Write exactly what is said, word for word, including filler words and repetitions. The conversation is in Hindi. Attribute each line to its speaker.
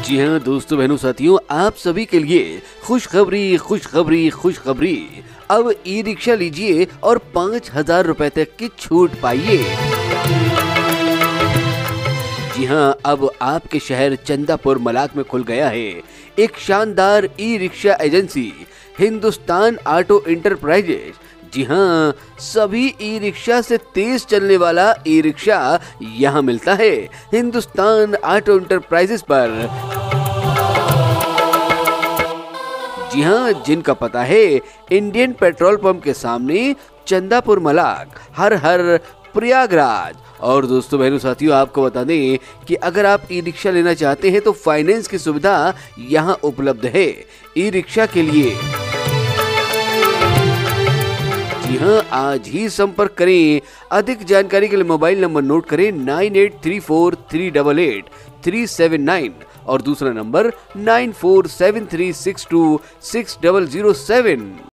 Speaker 1: जी हाँ दोस्तों, बहनों, साथियों, आप सभी के लिए खुशखबरी खुशखबरी खुशखबरी। अब ई रिक्शा लीजिए और पाँच हजार रुपए तक की छूट पाइए। जी हाँ, अब आपके शहर चंदापुर मलाक में खुल गया है एक शानदार e rickshaw agency, Hindustan auto enterprises. जी हाँ, सभी ई रिक्शा से तेज चलने वाला ई रिक्शा यहाँ मिलता है हिंदुस्तान ऑटो इंटरप्राइजेज पर। जी हाँ, जिनका पता है इंडियन पेट्रोल पंप के सामने, चंदापुर मलाक, हर हर प्रयागराज। और दोस्तों, बहनों, साथियों, आपको बता दें कि अगर आप ई रिक्शा लेना चाहते हैं तो फाइनेंस की सुविधा यहाँ उपलब्ध है ई रिक्शा के लिए। जी हाँ, आज ही संपर्क करें। अधिक जानकारी के लिए मोबाइल नंबर नोट करें nine eight three four three eight eight three seven nine और दूसरा number nine four seven three six two six double zero seven.